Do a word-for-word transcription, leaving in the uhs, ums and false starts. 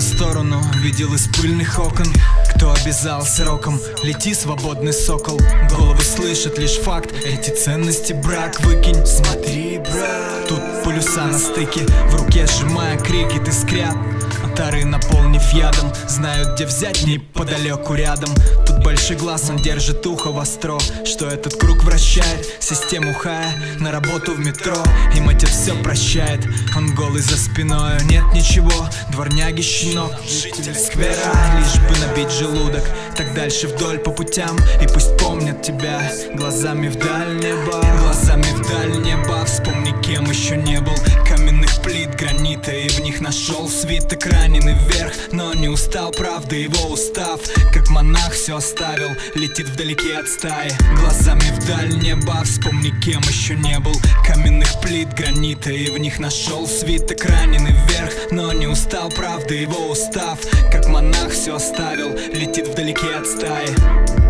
сторону, видел из пыльных окон. Кто обязался роком, лети, свободный сокол. Головы слышат лишь факт, эти ценности брак выкинь. Смотри, брат, тут полюса на стыке, в руке сжимая крики, ты скряб. Тары, наполнив ядом, знают, где взять неподалеку рядом. Тут большой глаз, он держит ухо востро, что этот круг вращает систему хая на работу в метро. Им отец все прощает, он голый за спиной. Нет ничего, дворняги, щенок, житель сквера, лишь бы набить желудок. Так дальше вдоль по путям, и пусть помнят тебя глазами вдаль неба. Глазами вдаль неба, вспомни, кем еще не был. Каменных плит гранита, и в них нашел свиток. Раненый вверх, но не устал, правда его устав. Как монах все оставил, летит вдалеке от стаи. Глазами вдаль неба, вспомни, кем еще не был. Каменных плит гранита, и в них нашел свиток. Раненый вверх, но не устал, правда его устав. Как монах все оставил, летит вдалеке от стаи.